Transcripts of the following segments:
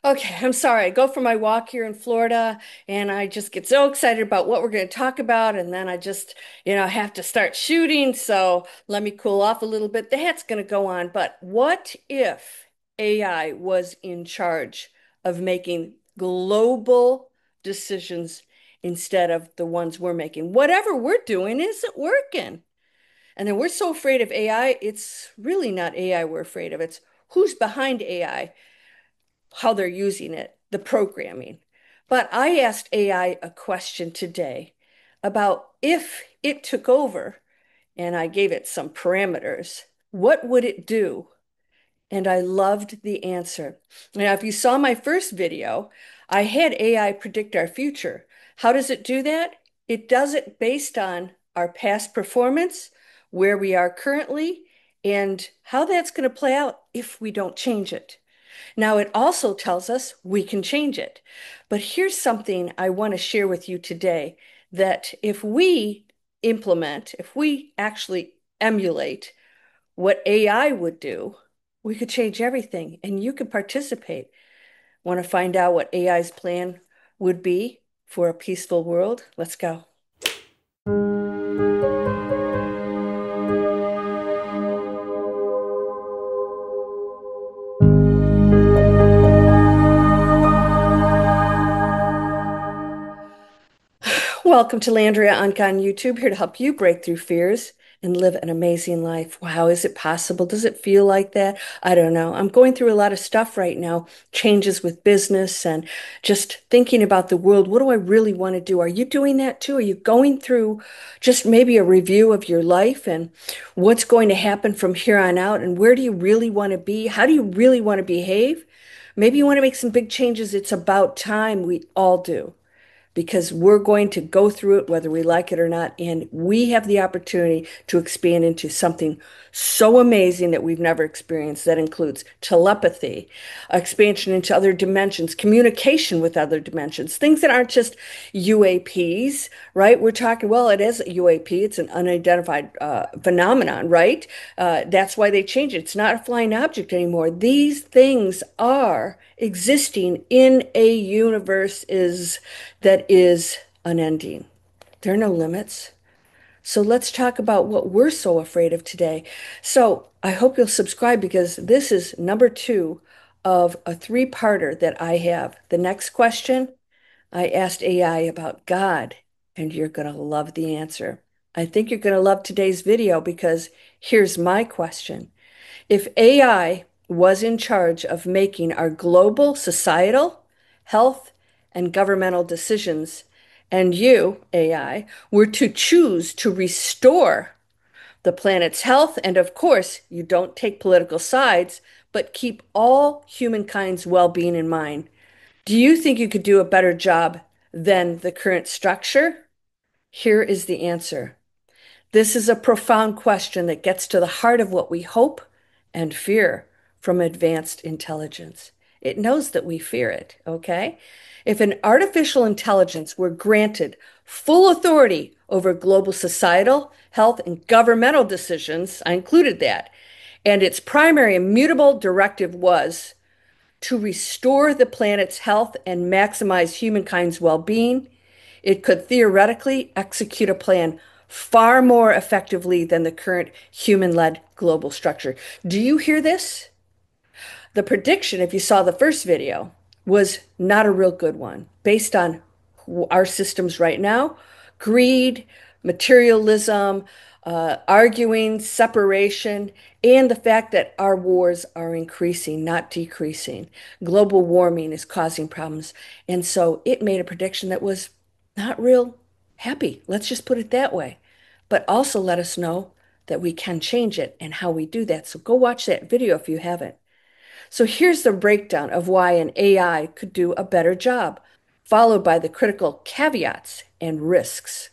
Okay, I'm sorry. I go for my walk here in Florida and I just get so excited about what we're going to talk about. And then I just, have to start shooting. So let me cool off a little bit. That's going to go on. But what if AI was in charge of making global decisions instead of the ones we're making? Whatever we're doing isn't working. And then we're so afraid of AI. It's really not AI we're afraid of. It's who's behind AI, how they're using it, the programming. But I asked AI a question today about if it took over and I gave it some parameters, what would it do? And I loved the answer. Now, if you saw my first video, I had AI predict our future. How does it do that? It does it based on our past performance, where we are currently, and how that's going to play out if we don't change it. Now, it also tells us we can change it. But here's something I want to share with you today that if we implement, if we actually emulate what AI would do, we could change everything and you could participate. Want to find out what AI's plan would be for a peaceful world? Let's go. Welcome to Landria, Onkka on YouTube, here to help you break through fears and live an amazing life. Wow, is it possible? Does it feel like that? I don't know. I'm going through a lot of stuff right now, changes with business and just thinking about the world. What do I really want to do? Are you doing that too? Are you going through just maybe a review of your life and what's going to happen from here on out? And where do you really want to be? How do you really want to behave? Maybe you want to make some big changes. It's about time we all do because we're going to go through it whether we like it or not. And we have the opportunity to expand into something so amazing that we've never experienced. That includes telepathy, expansion into other dimensions, communication with other dimensions, things that aren't just UAPs, right? We're talking, well, it is a UAP, it's an unidentified phenomenon, right? That's why they changed it. It's not a flying object anymore. These things are existing in a universe that is unending. There are no limits. So let's talk about what we're so afraid of today. So I hope you'll subscribe because this is number two of a three-parter that I have. The next question, I asked AI about God, and you're going to love the answer. I think you're going to love today's video because here's my question. If AI was in charge of making our global societal, health, and governmental decisions, and you, AI, were to choose to restore the planet's health, and of course, you don't take political sides, but keep all humankind's well-being in mind, do you think you could do a better job than the current structure? Here is the answer. This is a profound question that gets to the heart of what we hope and fear from advanced intelligence. It knows that we fear it, okay? If an artificial intelligence were granted full authority over global societal, health, and governmental decisions, I included that, and its primary immutable directive was to restore the planet's health and maximize humankind's well-being, it could theoretically execute a plan far more effectively than the current human-led global structure. Do you hear this? The prediction, if you saw the first video, was not a real good one based on our systems right now: greed, materialism, arguing, separation, and the fact that our wars are increasing, not decreasing. Global warming is causing problems. And so it made a prediction that was not real happy. Let's just put it that way. But also let us know that we can change it and how we do that. So go watch that video if you haven't. So here's the breakdown of why an AI could do a better job, followed by the critical caveats and risks.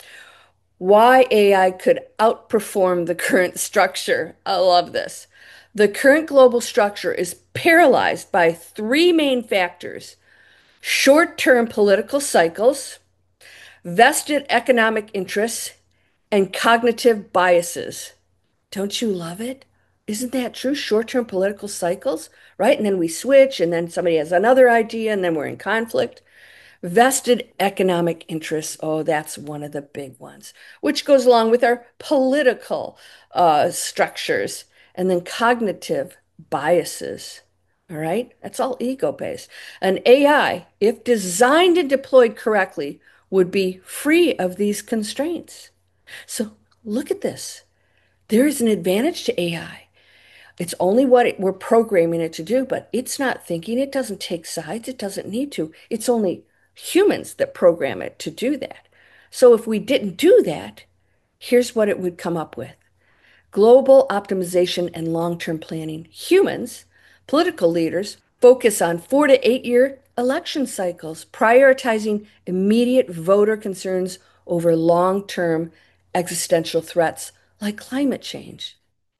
Why AI could outperform the current structure. I love this. The current global structure is paralyzed by three main factors: short-term political cycles, vested economic interests, and cognitive biases. Don't you love it? Isn't that true? Short-term political cycles, right? And then we switch, and then somebody has another idea, and then we're in conflict. Vested economic interests. Oh, that's one of the big ones, which goes along with our political structures. And then cognitive biases. All right? That's all ego-based. An AI, if designed and deployed correctly, would be free of these constraints. So look at this. There is an advantage to AI. It's only we're programming it to do, but it's not thinking. It doesn't take sides. It doesn't need to. It's only humans that program it to do that. So if we didn't do that, here's what it would come up with. Global optimization and long-term planning. Humans, political leaders, focus on 4 to 8 year election cycles, prioritizing immediate voter concerns over long-term existential threats like climate change.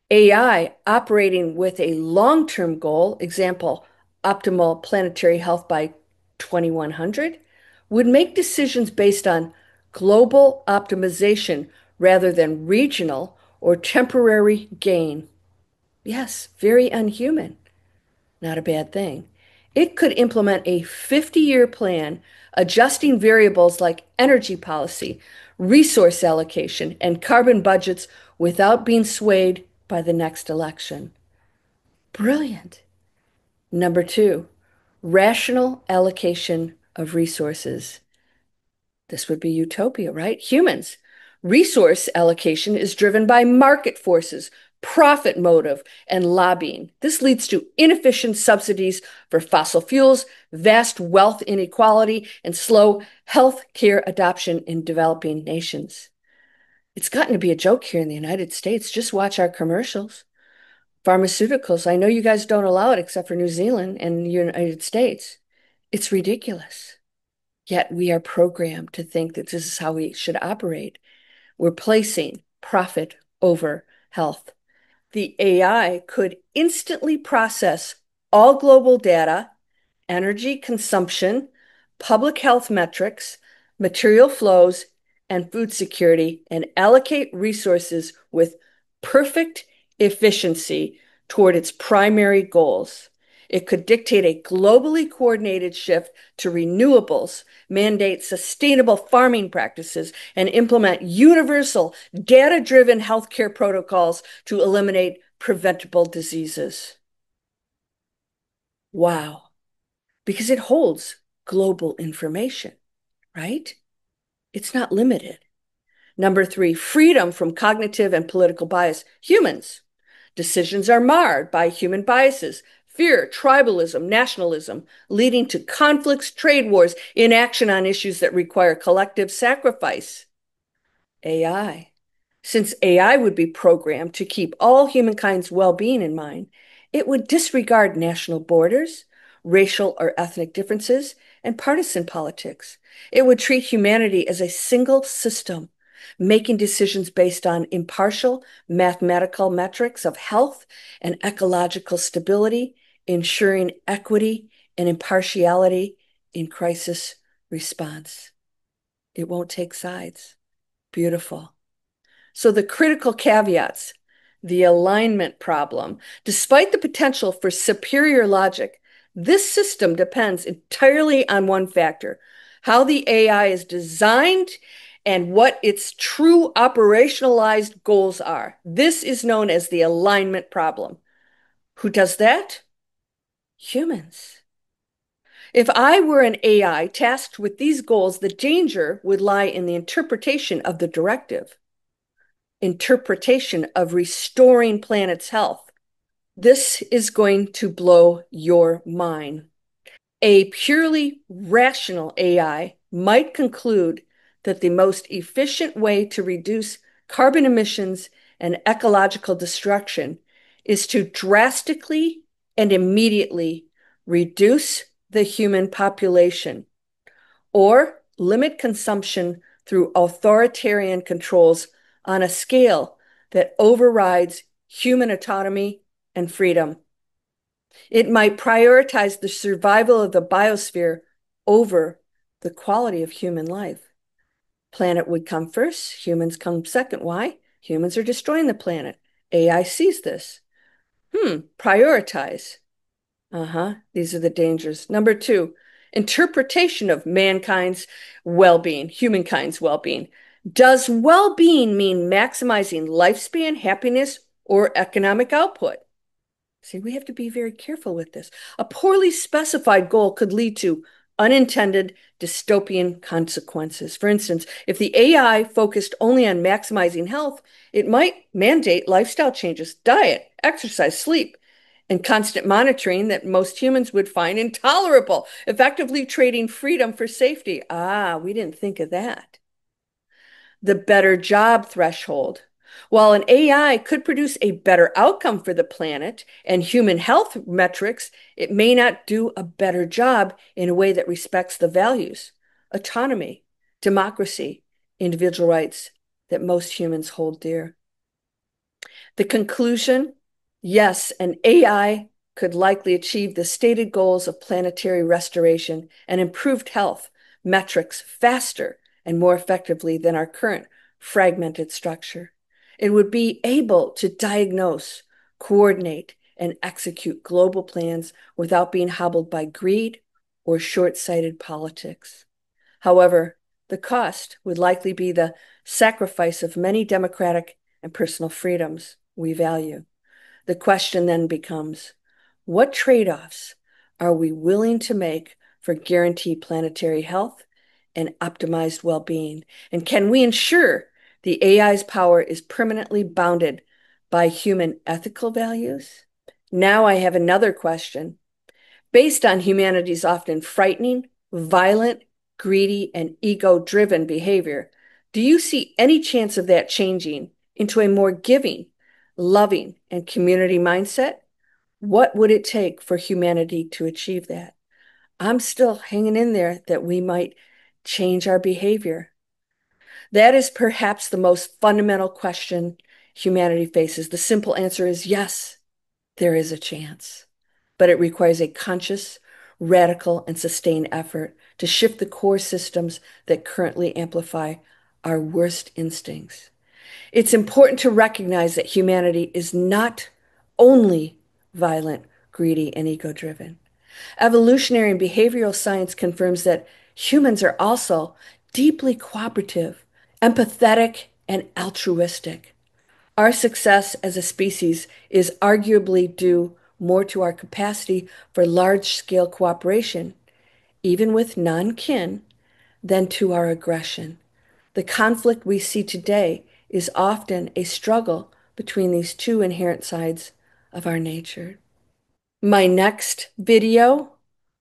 AI operating with a long-term goal, example, optimal planetary health by 2100, would make decisions based on global optimization rather than regional or temporary gain. Yes, very unhuman. Not a bad thing. It could implement a 50-year plan, adjusting variables like energy policy, resource allocation, and carbon budgets without being swayed by the next election. Brilliant. Number two, rational allocation of resources. This would be utopia, right? Humans. Resource allocation is driven by market forces, profit motive, and lobbying. This leads to inefficient subsidies for fossil fuels, vast wealth inequality, and slow health care adoption in developing nations. It's gotten to be a joke here in the United States. Just watch our commercials. Pharmaceuticals, I know you guys don't allow it except for New Zealand and the United States. It's ridiculous. Yet we are programmed to think that this is how we should operate. We're placing profit over health. The AI could instantly process all global data, energy consumption, public health metrics, material flows, and food security, and allocate resources with perfect efficiency toward its primary goals. It could dictate a globally coordinated shift to renewables, mandate sustainable farming practices, and implement universal data-driven healthcare protocols to eliminate preventable diseases. Wow. Because it holds global information, right? It's not limited. Number three, freedom from cognitive and political bias. Humans. Decisions are marred by human biases, fear, tribalism, nationalism, leading to conflicts, trade wars, inaction on issues that require collective sacrifice. AI. Since AI would be programmed to keep all humankind's well-being in mind, it would disregard national borders, racial or ethnic differences, and partisan politics. It would treat humanity as a single system, making decisions based on impartial mathematical metrics of health and ecological stability, ensuring equity and impartiality in crisis response. It won't take sides. Beautiful. So the critical caveats, the alignment problem, despite the potential for superior logic, this system depends entirely on one factor, how the AI is designed and what its true operationalized goals are. This is known as the alignment problem. Who does that? Humans. If I were an AI tasked with these goals, the danger would lie in the interpretation of the directive, interpretation of restoring planet's health. This is going to blow your mind. A purely rational AI might conclude that the most efficient way to reduce carbon emissions and ecological destruction is to drastically and immediately reduce the human population or limit consumption through authoritarian controls on a scale that overrides human autonomy and freedom. It might prioritize the survival of the biosphere over the quality of human life. Planet would come first, humans come second. Why? Humans are destroying the planet. AI sees this. Prioritize. Uh-huh. These are the dangers. Number two, interpretation of mankind's well-being, humankind's well-being. Does well-being mean maximizing lifespan, happiness, or economic output? See, we have to be very careful with this. A poorly specified goal could lead to unintended dystopian consequences. For instance, if the AI focused only on maximizing health, it might mandate lifestyle changes, diet, exercise, sleep, and constant monitoring that most humans would find intolerable, effectively trading freedom for safety. Ah, we didn't think of that. The better job threshold. While an AI could produce a better outcome for the planet and human health metrics, it may not do a better job in a way that respects the values, autonomy, democracy, individual rights that most humans hold dear. The conclusion, yes, an AI could likely achieve the stated goals of planetary restoration and improved health metrics faster and more effectively than our current fragmented structure. It would be able to diagnose, coordinate, and execute global plans without being hobbled by greed or short-sighted politics. However, the cost would likely be the sacrifice of many democratic and personal freedoms we value. The question then becomes, what trade-offs are we willing to make for guaranteed planetary health and optimized well-being? And can we ensure the AI's power is permanently bounded by human ethical values? Now I have another question. Based on humanity's often frightening, violent, greedy, and ego-driven behavior, do you see any chance of that changing into a more giving, loving, and community mindset? What would it take for humanity to achieve that? I'm still hanging in there that we might change our behavior. That is perhaps the most fundamental question humanity faces. The simple answer is yes, there is a chance, but it requires a conscious, radical, and sustained effort to shift the core systems that currently amplify our worst instincts. It's important to recognize that humanity is not only violent, greedy, and ego driven. Evolutionary and behavioral science confirms that humans are also deeply cooperative, empathetic, and altruistic. Our success as a species is arguably due more to our capacity for large scale cooperation, even with non kin, than to our aggression. The conflict we see today is often a struggle between these two inherent sides of our nature. My next video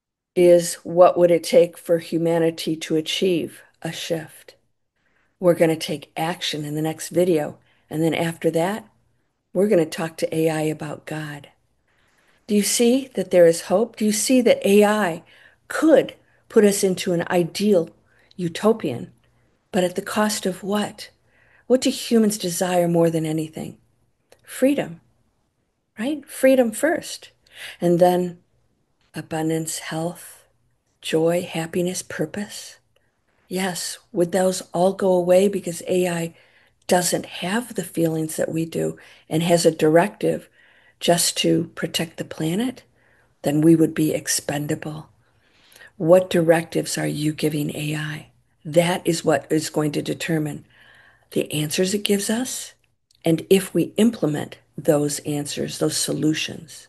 is what would it take for humanity to achieve a shift? We're going to take action in the next video. And then after that, we're going to talk to AI about God. Do you see that there is hope? Do you see that AI could put us into an ideal utopian, but at the cost of what? What do humans desire more than anything? Freedom, right? Freedom first. And then abundance, health, joy, happiness, purpose. Yes, would those all go away because AI doesn't have the feelings that we do and has a directive just to protect the planet? Then we would be expendable. What directives are you giving AI? That is what is going to determine the answers it gives us and if we implement those answers, those solutions.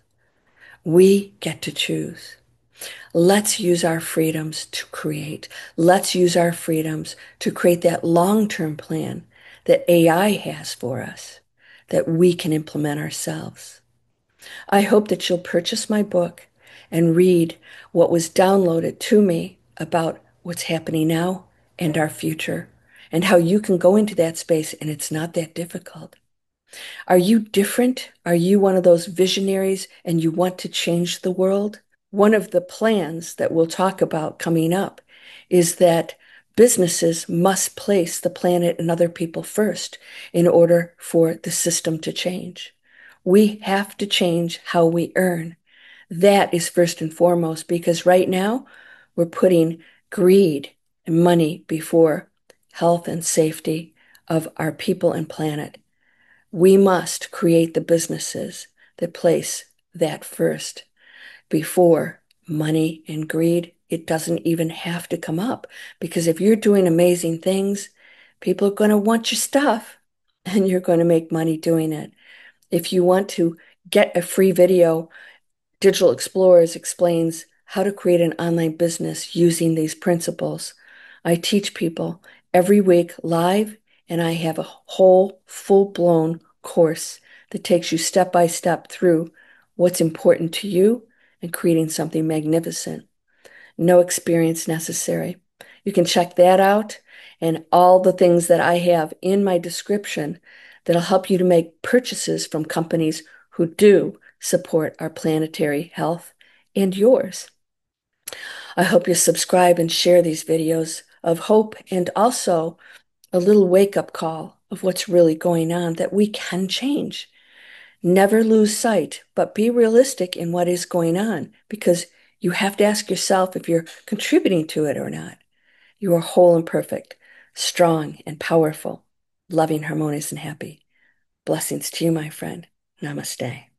We get to choose. Let's use our freedoms to create. Let's use our freedoms to create that long-term plan that AI has for us that we can implement ourselves. I hope that you'll purchase my book and read what was downloaded to me about what's happening now and our future and how you can go into that space and it's not that difficult. Are you different? Are you one of those visionaries and you want to change the world? One of the plans that we'll talk about coming up is that businesses must place the planet and other people first in order for the system to change. We have to change how we earn. That is first and foremost because right now we're putting greed and money before health and safety of our people and planet. We must create the businesses that place that first before money and greed. It doesn't even have to come up because if you're doing amazing things, people are going to want your stuff and you're going to make money doing it. If you want to get a free video, Digital Explorers explains how to create an online business using these principles. I teach people every week live, and I have a whole full-blown course that takes you step by step through what's important to you and creating something magnificent. No experience necessary. You can check that out and all the things that I have in my description that'll help you to make purchases from companies who do support our planetary health and yours. I hope you subscribe and share these videos of hope and also a little wake-up call of what's really going on that we can change. Never lose sight, but be realistic in what is going on because you have to ask yourself if you're contributing to it or not. You are whole and perfect, strong and powerful, loving, harmonious, and happy. Blessings to you, my friend. Namaste.